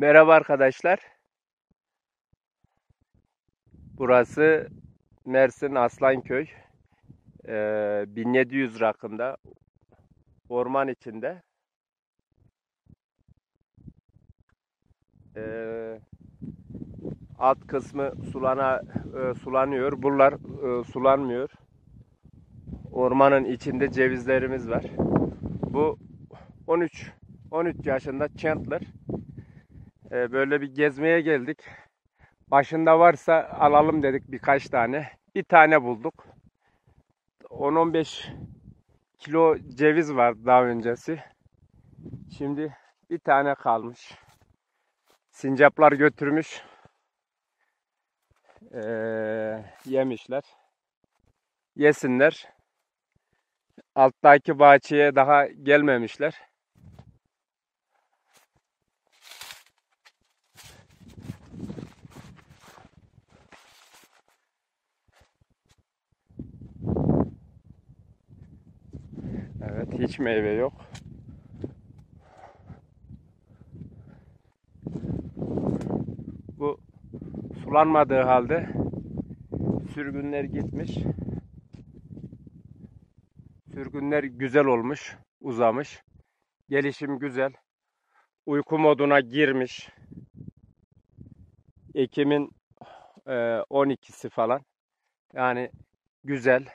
Merhaba arkadaşlar. Burası Mersin Aslanköy. 1700 rakımda orman içinde. Ee, Alt kısmı sulanıyor. Buralar sulanmıyor. Ormanın içinde cevizlerimiz var. Bu 13 yaşında Chandler. Böyle bir gezmeye geldik. Başında varsa alalım dedik birkaç tane. Bir tane bulduk. 10-15 kilo ceviz var daha öncesi. Şimdi bir tane kalmış. Sincaplar götürmüş. Yemişler. Yesinler. Alttaki bahçeye daha gelmemişler. Evet, hiç meyve yok. Bu sulanmadığı halde sürgünler gitmiş. Sürgünler güzel olmuş, uzamış. Gelişim güzel. Uyku moduna girmiş. Ekim'in 12'si falan. Yani güzel.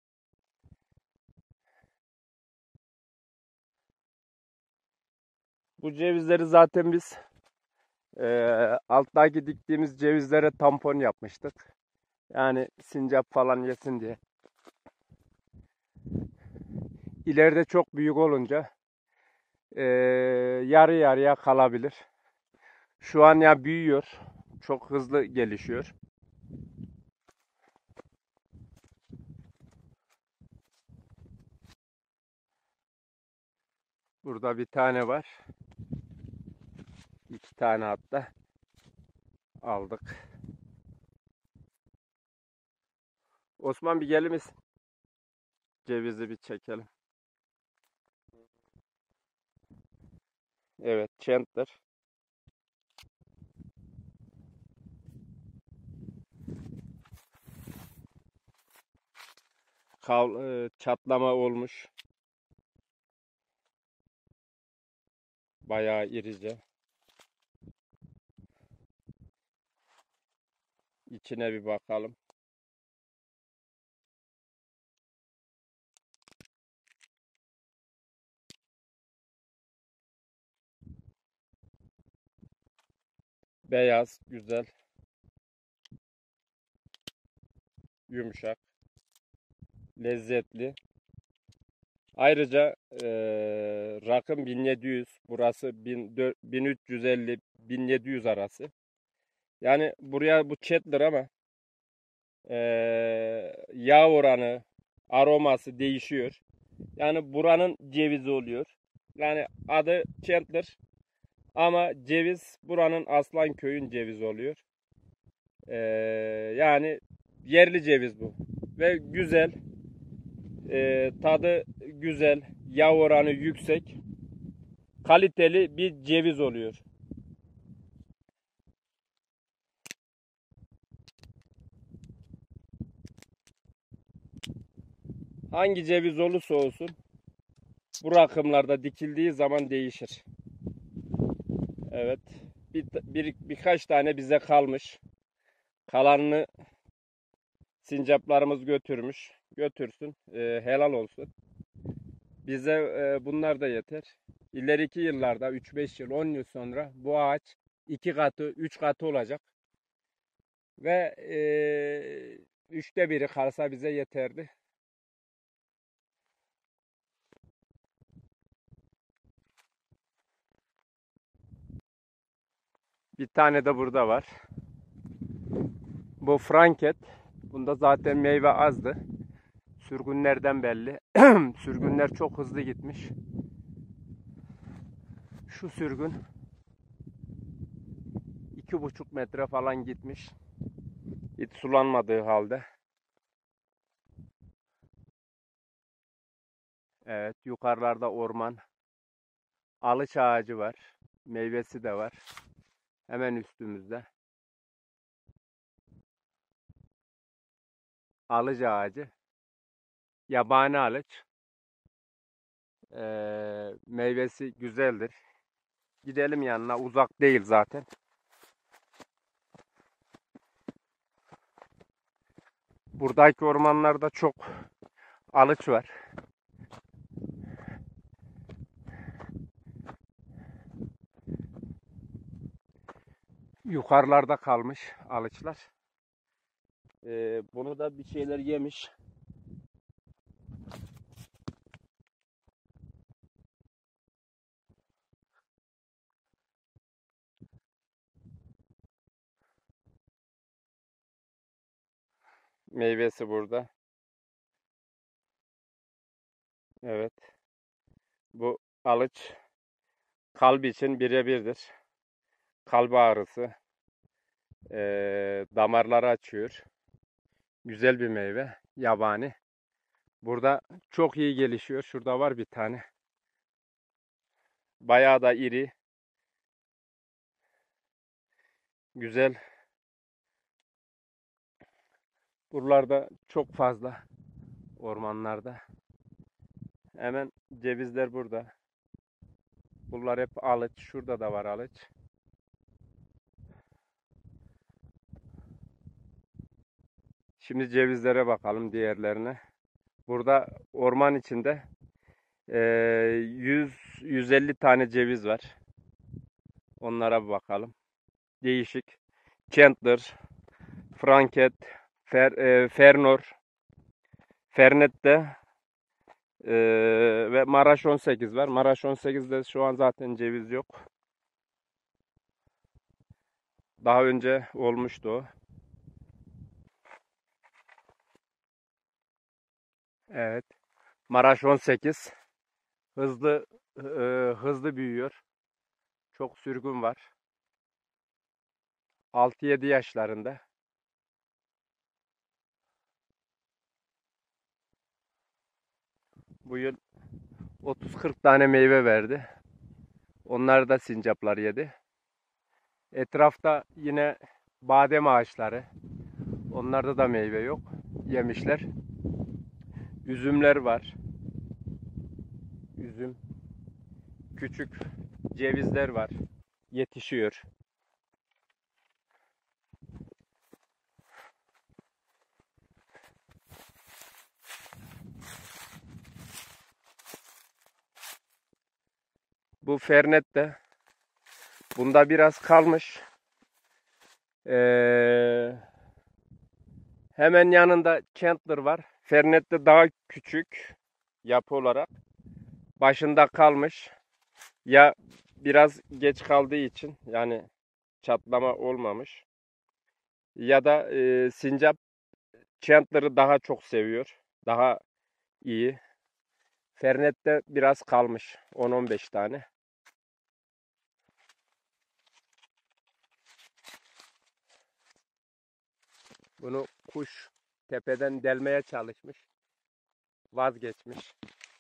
Bu cevizleri zaten biz alttaki diktiğimiz cevizlere tampon yapmıştık. Yani sincap falan yesin diye. İleride çok büyük olunca yarı yarıya kalabilir. Şu an ya büyüyor. Çok hızlı gelişiyor. Burada bir tane var. İki tane hatta aldık. Osman bir gelir misin? Cevizi bir çekelim. Evet, Chandler. Çatlama olmuş. Bayağı irice. İçine bir bakalım. Beyaz, güzel, yumuşak, lezzetli. Ayrıca rakım 1700, burası 1350-1700 arası. Yani buraya bu Chandler ama yağ oranı, aroması değişiyor. Yani buranın cevizi oluyor. Yani adı Chandler ama ceviz buranın Aslanköy'ün cevizi oluyor. Eee, Yani yerli ceviz bu ve güzel, tadı güzel, yağ oranı yüksek, kaliteli bir ceviz oluyor. Hangi ceviz olursa olsun bu rakımlarda dikildiği zaman değişir. Evet. Birkaç tane bize kalmış. Kalanını sincaplarımız götürmüş. Götürsün. Helal olsun. Bize bunlar da yeter. İleriki yıllarda 3-5 yıl, 10 yıl sonra bu ağaç 2 katı, 3 katı olacak. Ve 3'te biri kalsa bize yeterli. Bir tane de burada var. Bu Franket. Bunda zaten meyve azdı. Sürgünlerden belli. Sürgünler çok hızlı gitmiş. Şu sürgün 2,5 metre falan gitmiş. Hiç sulanmadığı halde. Evet, yukarılarda orman. Alıç ağacı var. Meyvesi de var. Hemen üstümüzde. Alıç ağacı. Yabani alıç. Meyvesi güzeldir. Gidelim yanına. Uzak değil zaten. Buradaki ormanlarda çok alıç var. Yukarılarda kalmış alıçlar. Bunu da bir şeyler yemiş. Meyvesi burada. Evet. Bu alıç kalp için birebirdir. Kalp ağrısı, damarları açıyor. Güzel bir meyve. Yabani. Burada çok iyi gelişiyor. Şurada var bir tane. Bayağı da iri. Güzel. Buralarda çok fazla ormanlarda. Hemen cevizler burada. Bunlar hep alıç. Şurada da var alıç. Şimdi cevizlere bakalım, diğerlerine. Burada orman içinde 100-150 tane ceviz var. Onlara bir bakalım. Değişik. Chandler, Franket, Fernor, Fernette ve Maraş 18 var. Maraş 18'de şu an zaten ceviz yok. Daha önce olmuştu o. Evet. Maraş 18 hızlı büyüyor. Çok sürgün var. 6-7 yaşlarında. Bu yıl 30-40 tane meyve verdi. Onlar da sincaplar yedi. Etrafta yine badem ağaçları. Onlarda da meyve yok. Yemişler. Üzümler var. Üzüm. Küçük cevizler var. Yetişiyor. Bu fernet de. Bunda biraz kalmış. Hemen yanında Chandler var. Fernet de daha küçük yapı olarak. Başında kalmış. Ya biraz geç kaldığı için, yani çatlama olmamış. Ya da sincap Chandler'ı daha çok seviyor. Daha iyi. Fernet'te biraz kalmış. 10-15 tane. Bunu kuş tepeden delmeye çalışmış. Vazgeçmiş.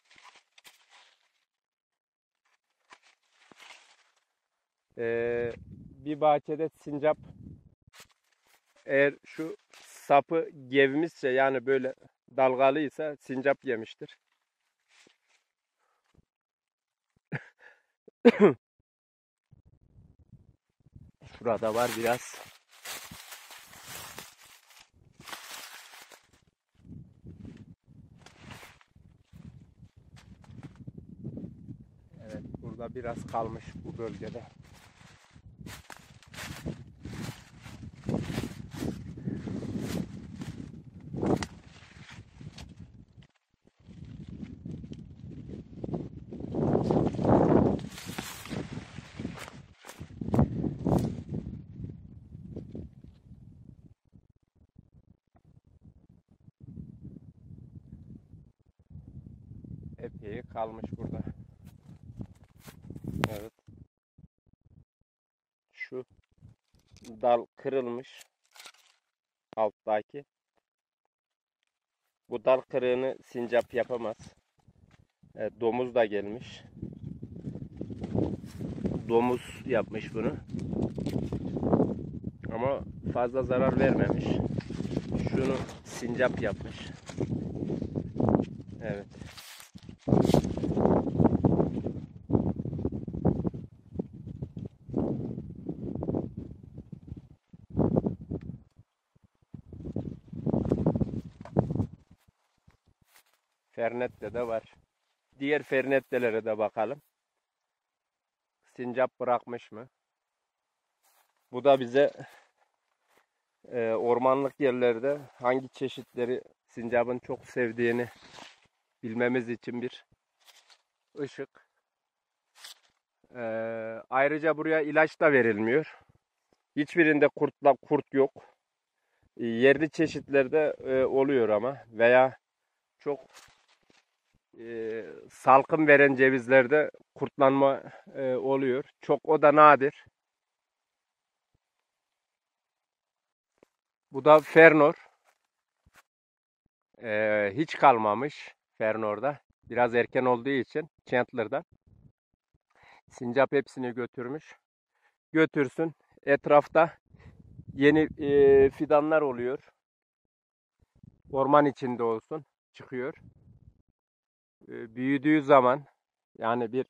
Bir bahçede sincap eğer şu sapı gevmişse, yani böyle dalgalıysa sincap yemiştir. Şurada var biraz. Evet, burada biraz kalmış bu bölgede. Epey kalmış burada. Evet. Şu dal kırılmış. Alttaki. Bu dal kırığını sincap yapamaz. Domuz da gelmiş. Domuz yapmış bunu. Ama fazla zarar vermemiş. Şunu sincap yapmış. Evet. Fernette de var. Diğer fernettelere de bakalım. Sincap bırakmış mı? Bu da bize ormanlık yerlerde hangi çeşitleri sincapın çok sevdiğini bilmemiz için bir ışık. Ayrıca buraya ilaç da verilmiyor. Hiçbirinde kurt yok. Yerli çeşitlerde oluyor ama veya çok salkım veren cevizlerde kurtlanma oluyor. Çok o da nadir. Bu da Fernor. Hiç kalmamış Fernor'da. Biraz erken olduğu için Chandler'da. Sincap hepsini götürmüş. Götürsün. Etrafta yeni fidanlar oluyor. Orman içinde olsun. Çıkıyor. Büyüdüğü zaman yani bir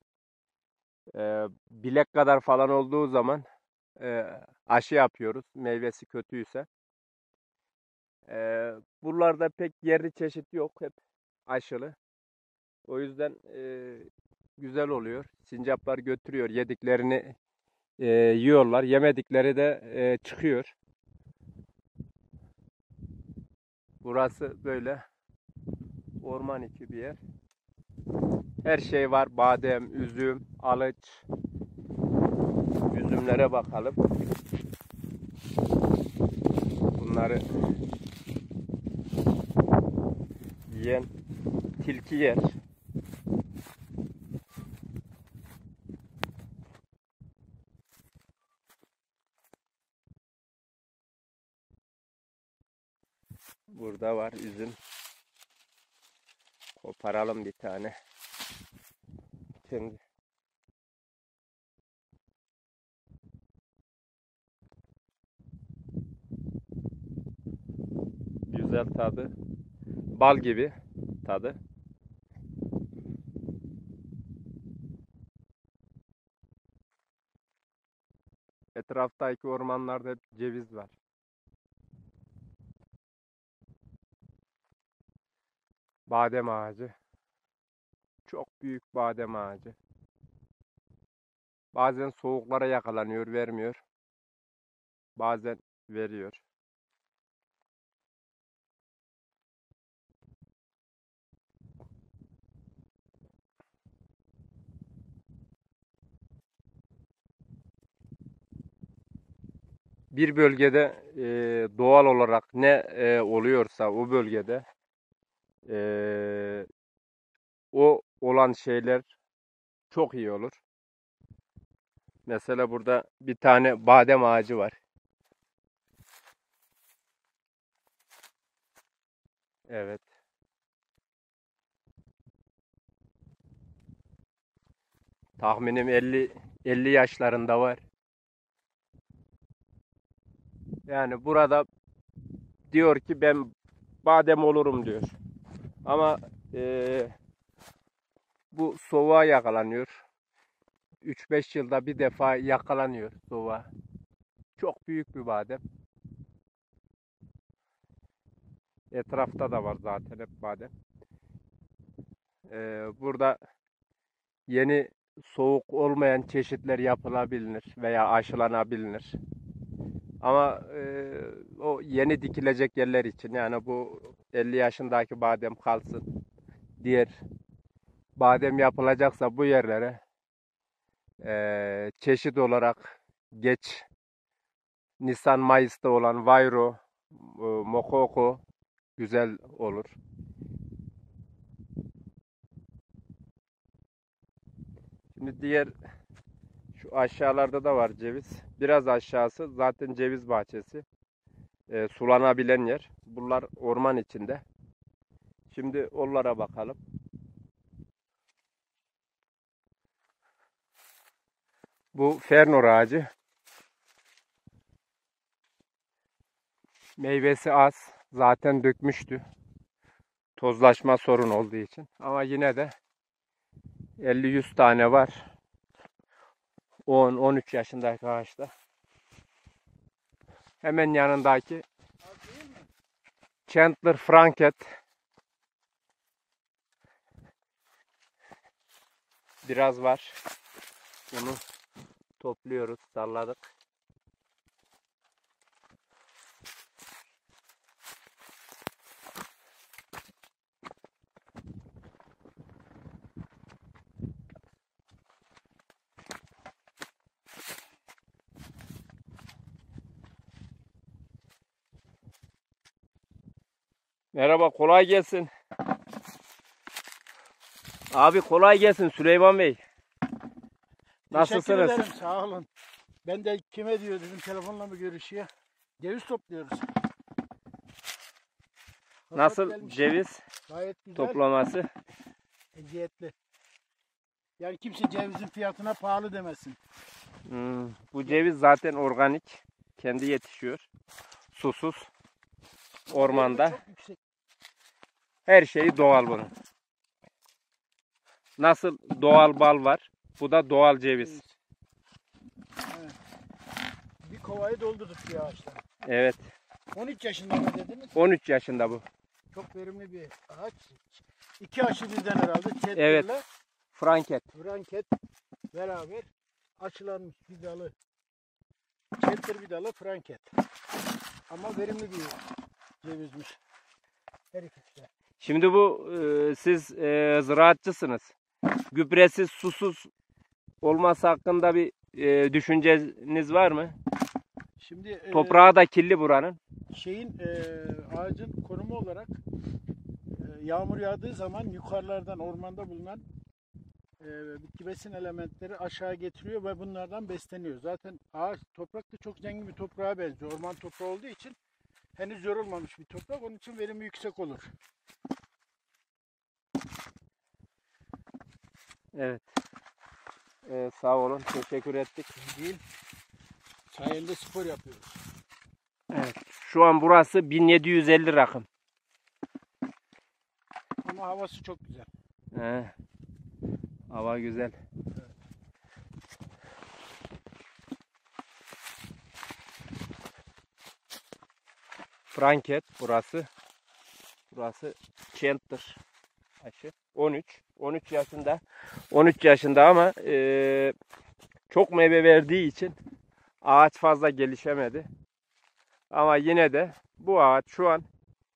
bilek kadar falan olduğu zaman aşı yapıyoruz. Meyvesi kötüyse. Buralarda pek yerli çeşit yok. Hep aşılı. O yüzden güzel oluyor. Sincaplar götürüyor. Yediklerini yiyorlar. Yemedikleri de çıkıyor. Burası böyle orman içi bir yer. Her şey var. Badem, üzüm, alıç. Üzümlere bakalım. Bunları yiyen tilki yer. Burada var üzüm. Koparalım bir tane. Şimdi güzel tadı. Bal gibi tadı. Etraftaki ormanlarda hep ceviz var. Badem ağacı. Çok büyük badem ağacı. Bazen soğuklara yakalanıyor, vermiyor. Bazen veriyor. Bir bölgede doğal olarak ne oluyorsa o bölgede e, o olan şeyler çok iyi olur. Mesela burada bir tane badem ağacı var. Evet. Tahminim 50 yaşlarında var. Yani burada diyor ki ben badem olurum diyor. Ama bu soğuğa yakalanıyor. 3-5 yılda bir defa yakalanıyor soğuğa. Çok büyük bir badem. Etrafta da var zaten hep badem. Burada yeni soğuk olmayan çeşitler yapılabilir veya aşılanabilir. Ama o yeni dikilecek yerler için yani bu 50 yaşındaki badem kalsın. Diğer badem yapılacaksa bu yerlere çeşit olarak geç Nisan Mayıs'ta olan Vayro, Mokoko güzel olur. Şimdi diğer şu aşağılarda da var ceviz. Biraz aşağısı zaten ceviz bahçesi. Sulanabilen yer. Bunlar orman içinde. Şimdi onlara bakalım. Bu fernor ağacı. Meyvesi az. Zaten dökmüştü. Tozlaşma sorun olduğu için. Ama yine de 50-100 tane var. 10-13 yaşındaki ağaçta. Hemen yanındaki Chandler Franket. Biraz var. Bunu topluyoruz, salladık. Merhaba, kolay gelsin. Abi kolay gelsin Süleyman Bey. Nasılsınız? Teşekkür ederim, sağ olun. Ben de kime diyor dedim, telefonla mı görüşüyor? Ceviz topluyoruz. Hasat Nasıl gelmiş. ceviz Gayet güzel, toplaması? eziyetli. Yani kimse cevizin fiyatına pahalı demesin. Bu ceviz zaten organik. Kendi yetişiyor. Susuz. Ormanda. Çok yüksek. Her şeyi doğal bunun. Nasıl doğal bal var? Bu da doğal ceviz. Evet. Bir kovayı doldurduk bir ağaçtan. Evet. 13 yaşında mı dediniz? 13 yaşında bu. Çok verimli bir ağaç. İki aşı birden herhalde. Evet. Çetrle Franket. franket beraber açılanmış bir dalı. Çetr bir dalı franket. Ama verimli bir cevizmiş. Her ikisi de. Şimdi bu siz ziraatçısınız. Gübresiz, susuz olması hakkında bir düşünceniz var mı? Şimdi Toprağı da kirli buranın. ağacın konumu olarak yağmur yağdığı zaman yukarılardan ormanda bulunan bitki besin elementleri aşağı getiriyor ve bunlardan besleniyor. Zaten ağaç toprak da çok zengin bir toprağa benziyor. Orman toprağı olduğu için henüz yorulmamış bir toprak. Onun için verimi yüksek olur. Evet. Sağ olun. Teşekkür ettik. Değil. Sayende spor yapıyoruz. Evet. Şu an burası 1750 rakım. Ama havası çok güzel. Hava güzel. Franket burası. Burası Chandler aşı. 13 yaşında. 13 yaşında ama çok meyve verdiği için ağaç fazla gelişemedi. Ama yine de bu ağaç şu an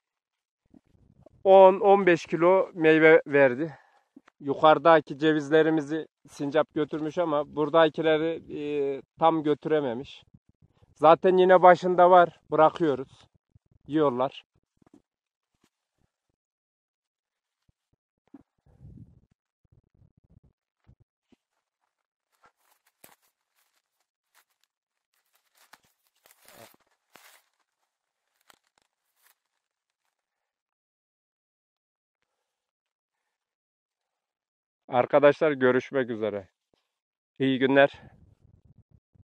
10-15 kilo meyve verdi. Yukarıdaki cevizlerimizi sincap götürmüş ama buradakileri tam götürememiş. Zaten yine başında var. Bırakıyoruz. Yiyorlar. Arkadaşlar görüşmek üzere. İyi günler.